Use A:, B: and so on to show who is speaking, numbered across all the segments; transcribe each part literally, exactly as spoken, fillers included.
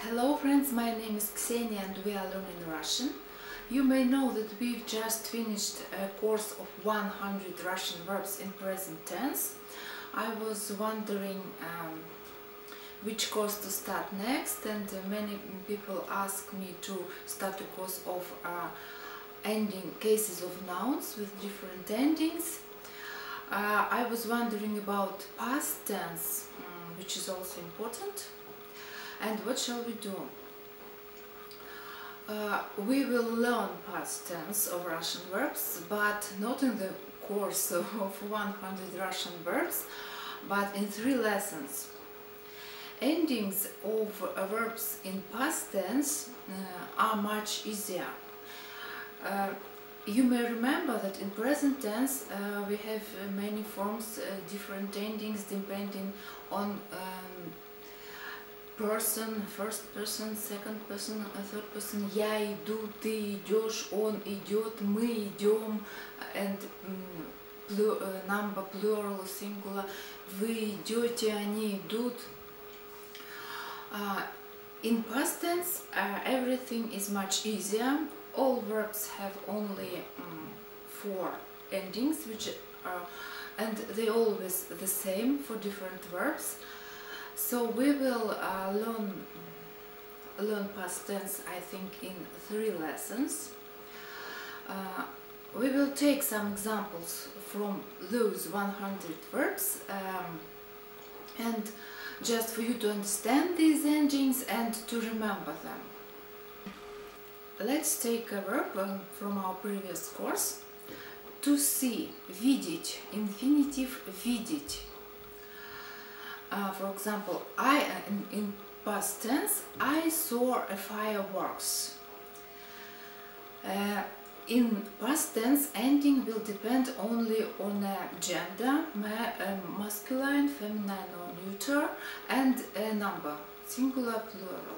A: Hello friends, my name is Ksenia and we are learning Russian. You may know that we've just finished a course of one hundred Russian verbs in present tense. I was wondering um, which course to start next, and uh, many people ask me to start a course of uh, ending cases of nouns with different endings. Uh, I was wondering about past tense, um, which is also important. And what shall we do? Uh, we will learn past tense of Russian verbs, but not in the course of one hundred Russian verbs, but in three lessons. Endings of uh, verbs in past tense uh, are much easier. Uh, you may remember that in present tense uh, we have uh, many forms, uh, different endings depending on um, person, first person, second person, third person. Я иду, ты идешь, он идет, мы идем, and um, plu uh, number plural, singular. Вы идете, они идут. Uh, in past tense, uh, everything is much easier. All verbs have only um, four endings, which are, and they always the same for different verbs. So we will uh, learn learn past tense, I think, in three lessons. Uh, we will take some examples from those one hundred verbs, um, and just for you to understand these endings and to remember them. Let's take a verb uh, from our previous course. To see, видеть, infinitive видеть. Uh, for example, I in, in past tense, I saw a fireworks. Uh, in past tense, ending will depend only on a gender, ma uh, masculine, feminine or neuter, and a number, singular, plural.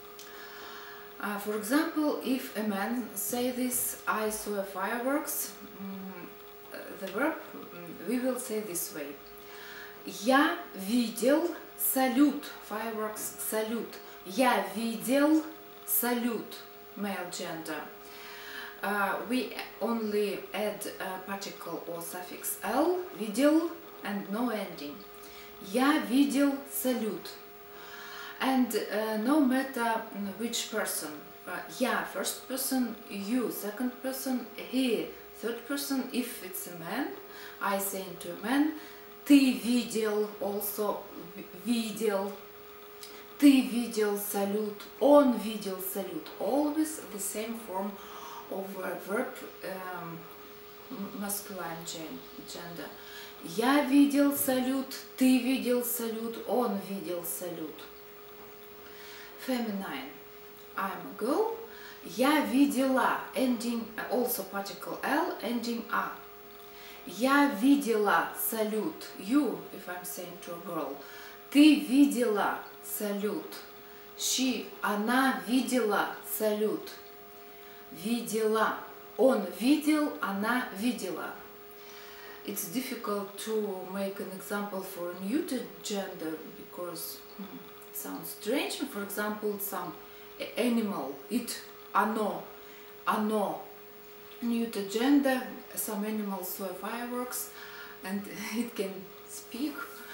A: Uh, for example, if a man say this, I saw a fireworks, um, the verb um, we will say this way. Я видел салют, fireworks, салют. Я видел салют, male gender. Uh, we only add a particle or suffix l, видел, and no ending. Я видел салют. And uh, no matter which person, uh, я first person, you second person, he third person. If it's a man, I say to a man, ты видел, also видел, ты видел салют, он видел салют. Always the same form of a verb, um, masculine gender. Я видел салют, ты видел салют, он видел салют. Feminine. I'm a girl. Я видела, ending also particle L, ending A. Я видела салют. You, if I'm saying to a girl. Ты видела салют. She, она видела салют. Видела. Он видел, она видела. It's difficult to make an example for a neuter gender because hmm, it sounds strange. For example, some animal, it, оно, оно. Neuter gender, some animals saw fireworks and it can speak.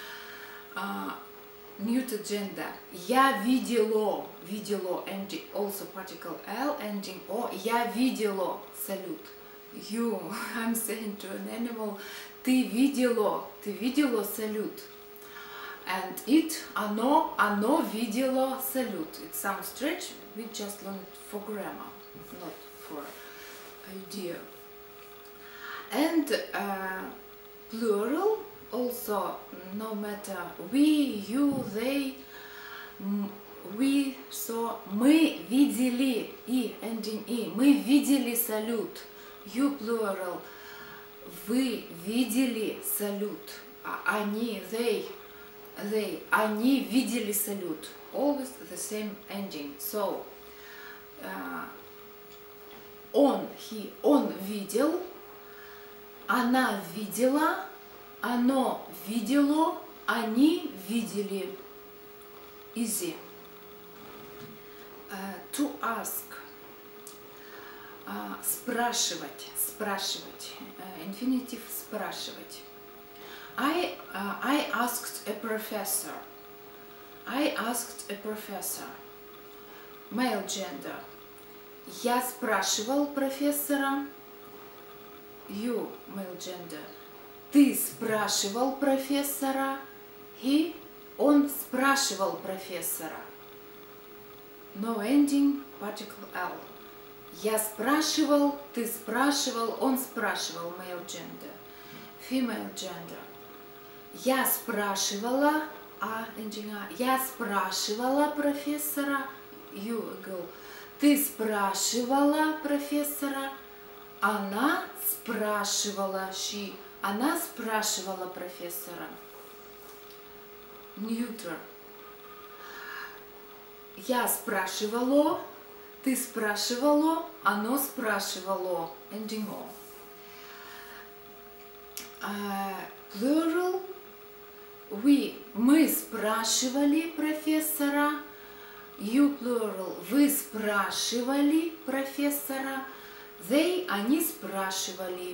A: Uh, neuter gender. Я видело, видело, ending also particle L, ending O. Я видело салют. You, I'm saying to an animal, ты видело, ты видело салют. And it, оно, оно видело салют. It sounds strange, we just learn it for grammar, not for idea. And uh, plural also, no matter we, you, they, we saw, мы видели, и, ending и, мы видели салют. You plural, вы видели салют. Они, they, they, они видели салют. Always the same ending. So, uh, он, he, он видел, она видела, оно видело, они видели. Easy. Uh, to ask. Uh, спрашивать, спрашивать. Uh, infinitive спрашивать. I, uh, I asked a professor. I asked a professor. Male gender. Я спрашивал профессора. You, male gender. Ты спрашивал профессора. He, он спрашивал профессора. No ending, particle L. Я спрашивал, ты спрашивал, он спрашивал. Male gender. Female gender. Я спрашивала, а ending A. Я спрашивала профессора. You, girl. Ты спрашивала профессора. Она спрашивала. She. Она спрашивала профессора. Neutral. Я спрашивала, ты спрашивала, оно спрашивало. Ending O. Uh, plural. We. Мы спрашивали профессора. You plural. Вы спрашивали профессора. They. Они спрашивали.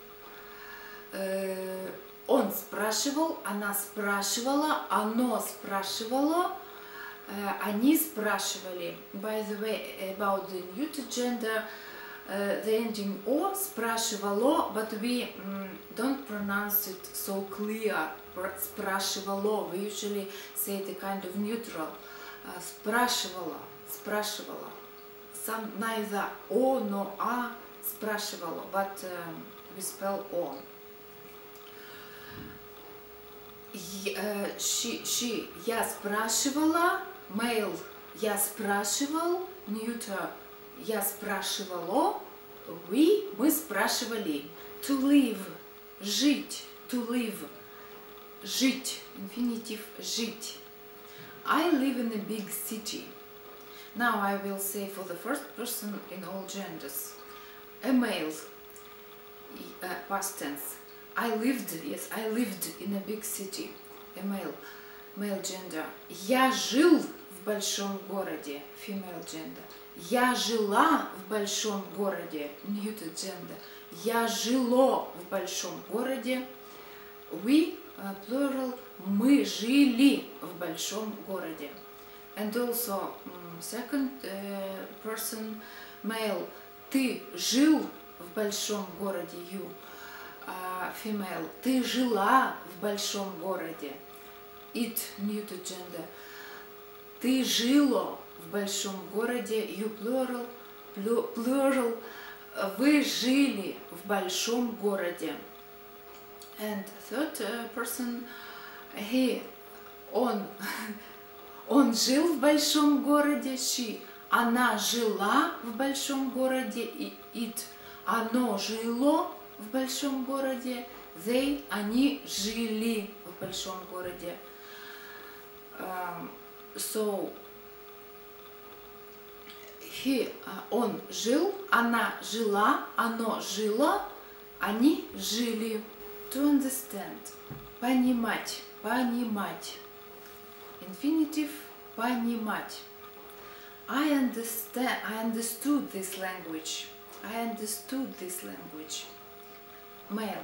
A: Uh, он спрашивал, она спрашивала, оно спрашивало. Uh, они спрашивали. By the way, about the neuter gender, uh, the ending O спрашивало, but we um, don't pronounce it so clear. Спрашивало. We usually say the kind of neutral. Uh, спрашивала, спрашивала. Some neither O nor A спрашивало, but um, we spell O. She, she. Я спрашивала. Male. Я спрашивал. Neuter. Я спрашивало. We. Мы спрашивали. To live. Жить. To live. Жить. Infinitive. Жить. I live in a big city. Now I will say for the first person in all genders. A male. Uh, past tense. I lived, yes, I lived in a big city. A male, male gender. Я жил в большом городе. Female gender. Я жила в большом городе. Neuter gender. Я жило в большом городе. We, uh, plural. Мы жили в большом городе. And also, um, second uh, person, male. Ты жил в большом городе. You. Uh, female. Ты жила в большом городе. It, neuter gender. Ты жило в большом городе. You, plural. Plural. Вы жили в большом городе. And third uh, person, he, он, он жил в большом городе. She, она жила в большом городе. It, оно жило в большом городе. They, они жили в большом городе. Um, so, he, он жил, она жила, оно жило, они жили. To understand. Понимать, понимать. Infinitive. Понимать. I understand, I understood this language. I understood this language. Male.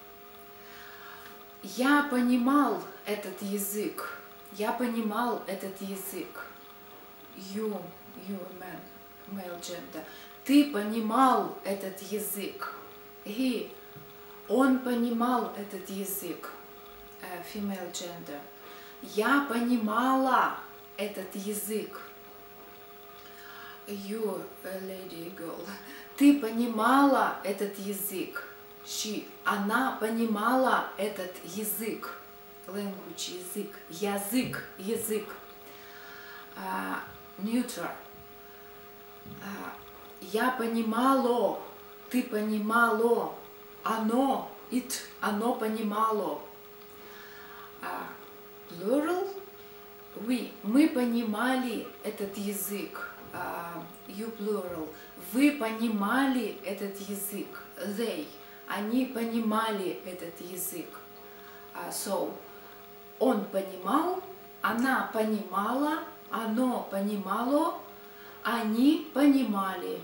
A: Я понимал этот язык. Я понимал этот язык. You, you man, male gender. Ты понимал этот язык. He, он понимал этот язык. Uh, female gender. Я понимала этот язык. You, lady, girl. Ты понимала этот язык. She, она понимала этот язык. Language, язык. Язык, язык. Uh, neutral. Uh, я понимало. Ты понимало. Оно, it, оно понимало. Uh, plural. We, мы понимали этот язык. Uh, you plural. Вы понимали этот язык. They. Они понимали этот язык. Uh, so, он понимал, она понимала, оно понимало, Они понимали.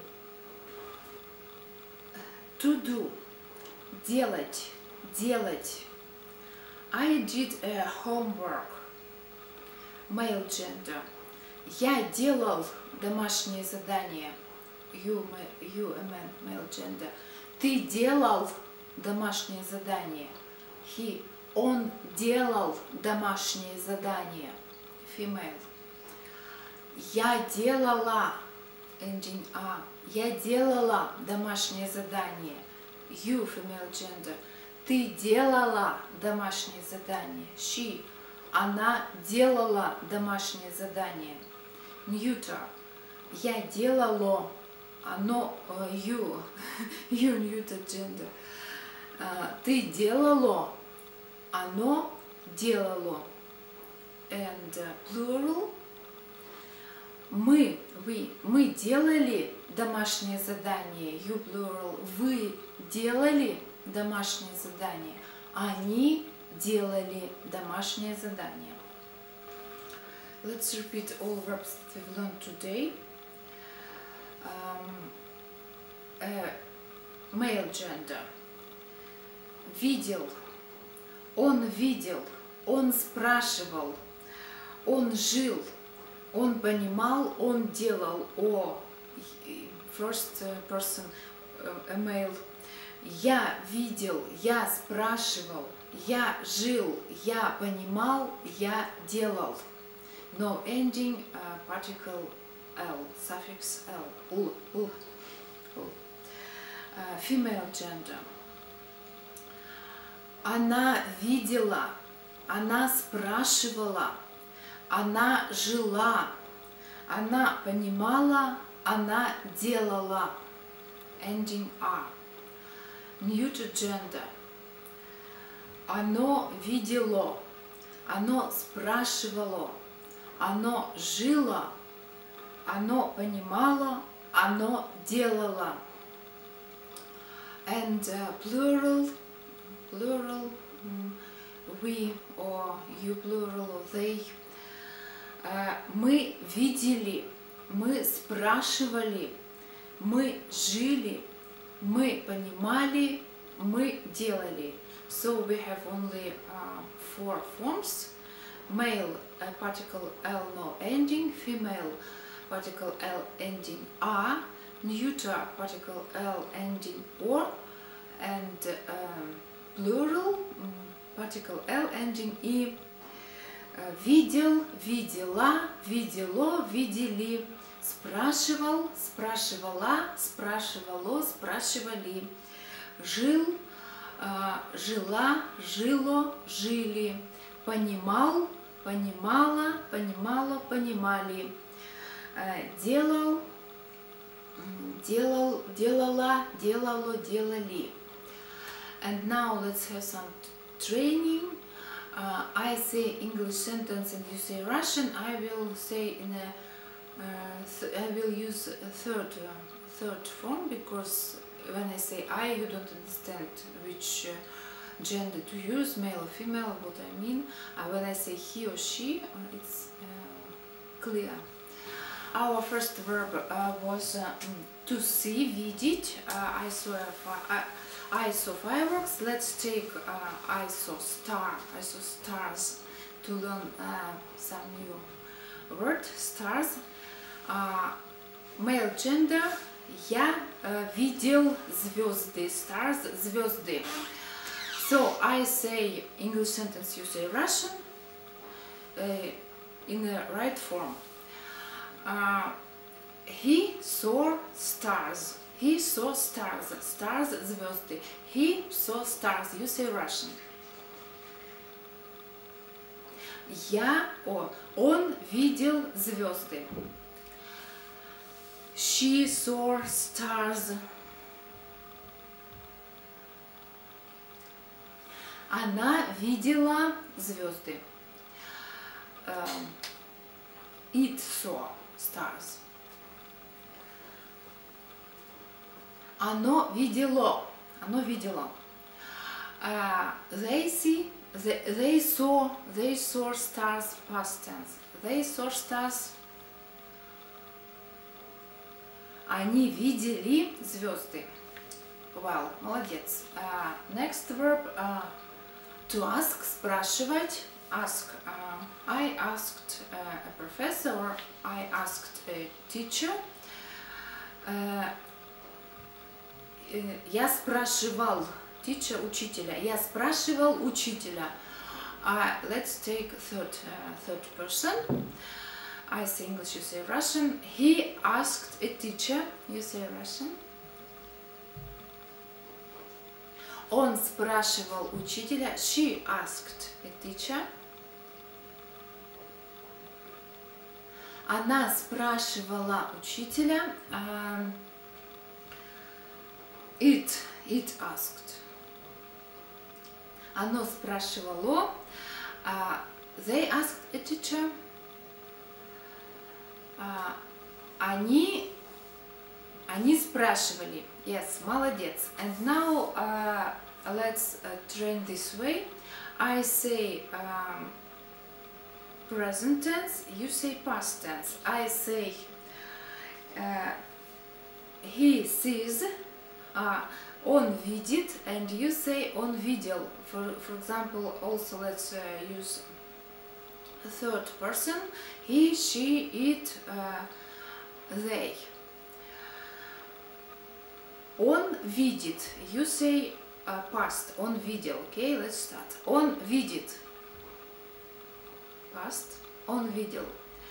A: To do. Делать. Делать. I did a homework. Male gender. Я делал домашнее задание. You, you a man, male gender. Ты делал домашнее задание. He. Он делал домашнее задание. Female. Я делала. Ending A. Я делала домашнее задание. You, female gender. Ты делала домашнее задание. She. Она делала домашнее задание. Neuter. Я делала. Оно. Uh, you. You, neuter gender. Uh, ты делала. Оно делало. And uh, plural. Мы, вы, мы делали домашнее задание. You plural. Вы делали домашнее задание. Они делали домашнее задание. Let's repeat all verbs that we've learned today. Um, uh, male gender. Видел. Он видел. Он спрашивал. Он жил. Он понимал, он делал. О, first person, a male. Я видел, я спрашивал, я жил, я понимал, я делал. No ending, uh, particle L, suffix L. Ul, ul, ul. Uh, female gender. Она видела, она спрашивала. Она жила, она понимала, она делала. Ending R. Neuter gender. Оно видело, оно спрашивало, оно жило, оно понимало, оно делало. And uh, plural, plural, mm, we or you plural or they. Мы видели, мы спрашивали, мы жили, мы понимали, мы делали. So we have only uh, four forms. Male, uh, particle L no ending. Female, particle L ending A. Neuter, particle L ending or. And um, plural, um, particle L ending E. Видел, видела, видело, видели. Спрашивал, спрашивала, спрашивало, спрашивали. Жил, жила, жило, жили. Понимал, понимала, понимала, понимали. Делал, делал, делала, делало, делали. And now let's have some training. Uh, I say English sentence and you say Russian. I will say in a. Uh, th I will use a third uh, third form because when I say I, you don't understand which uh, gender to use, male or female. What I mean. Uh, when I say he or she, uh, it's uh, clear. Our first verb uh, was uh, to see, видеть. Uh, I saw a fi I saw fireworks. Let's take uh, I saw star. I saw stars to learn uh, some new word. Stars. Uh, male gender. Я uh, видел звезды. Stars. Звезды. So I say English sentence. You say Russian uh, in the right form. Uh, he saw stars. He saw stars. Stars, звезды. He saw stars. You say Russian. Я, о, он видел звезды. She saw stars. Она видела звезды. Um, it saw stars. Оно видело. Оно видело. Uh, they see. They, they saw. They saw stars. Past tense. They saw stars. Они видели звезды. Well, молодец. Uh, next verb, uh, to ask, спрашивать. Ask. Uh, I asked uh, a professor, or I asked a teacher. Uh, я спрашивал teacher, учителя. Я спрашивал учителя. Uh, let's take third, uh, third person. I say English, you say Russian. He asked a teacher, you say Russian. Он спрашивал учителя. She asked a teacher. Она спрашивала учителя. Um, it, it asked. Оно спрашивало. Uh, they asked a teacher. Uh, они, они спрашивали. Yes, молодец. And now uh, let's uh, train this way. I say um, present tense, you say past tense. I say uh, he sees, uh, он видит, and you say он видел. For, for example, also let's uh, use a third person. He, she, it, uh, they. Он видит. You say uh, past. Он видел. Okay, let's start. Он видит. Past. Он видел.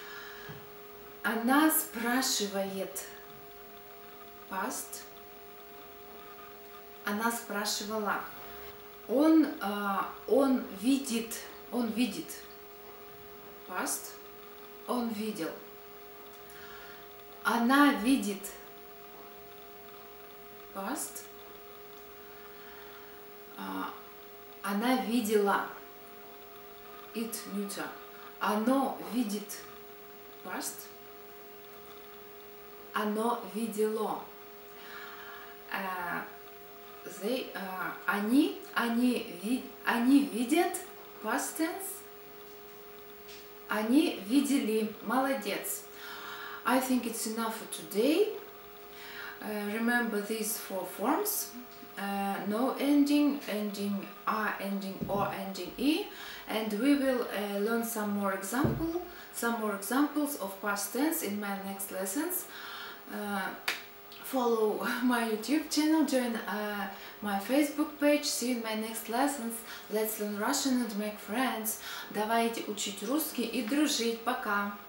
A: Она спрашивает. Past. Она спрашивала. Он, uh, он видит. Он видит. Past. Он видел. Она видит. Past. Uh, она видела. It neuter. Оно видит. Past. Оно видело. Uh, they, uh, они, они, ви, они видят. Past tense. Они видели. Молодец. I think it's enough for today. Uh, remember these four forms. Uh, no ending, ending a, ending or, ending e, and we will uh, learn some more example, some more examples of past tense in my next lessons. Uh, follow my YouTube channel, join uh, my Facebook page. See you in my next lessons. Let's learn Russian and make friends. Давайте учить русский и дружить. Пока!